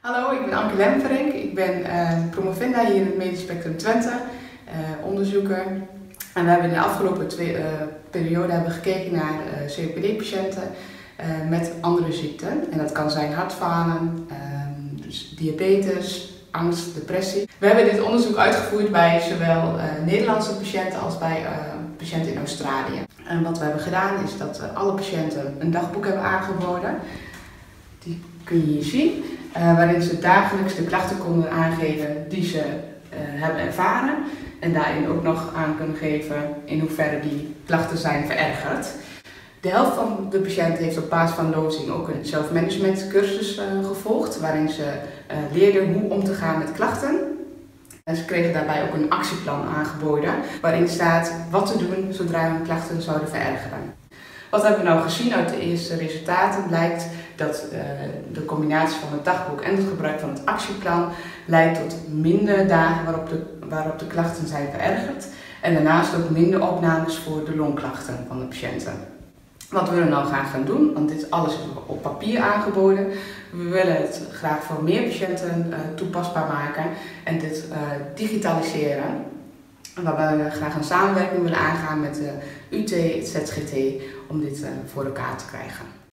Hallo, ik ben Anke Lemverink. Ik ben promovenda hier in het Medisch Spectrum Twente, onderzoeker. En we hebben in de afgelopen periode gekeken naar COPD-patiënten met andere ziekten. En dat kan zijn hartfalen, dus diabetes, angst, depressie. We hebben dit onderzoek uitgevoerd bij zowel Nederlandse patiënten als bij patiënten in Australië. En wat we hebben gedaan is dat alle patiënten een dagboek hebben aangeboden. Die kun je hier zien, waarin ze dagelijks de klachten konden aangeven die ze hebben ervaren. En daarin ook nog aan kunnen geven in hoeverre die klachten zijn verergerd. De helft van de patiënten heeft op basis van lozing ook een zelfmanagementcursus gevolgd, waarin ze leerden hoe om te gaan met klachten. En ze kregen daarbij ook een actieplan aangeboden, waarin staat wat te doen zodra hun klachten zouden verergeren. Wat hebben we nou gezien uit de eerste resultaten? Blijkt dat de combinatie van het dagboek en het gebruik van het actieplan leidt tot minder dagen waarop de klachten zijn verergerd. En daarnaast ook minder opnames voor de longklachten van de patiënten. Wat willen we nou graag gaan doen? Want dit alles is op papier aangeboden. We willen het graag voor meer patiënten toepasbaar maken en dit digitaliseren. Waarbij we graag een samenwerking willen aangaan met de UT, het ZGT, om dit voor elkaar te krijgen.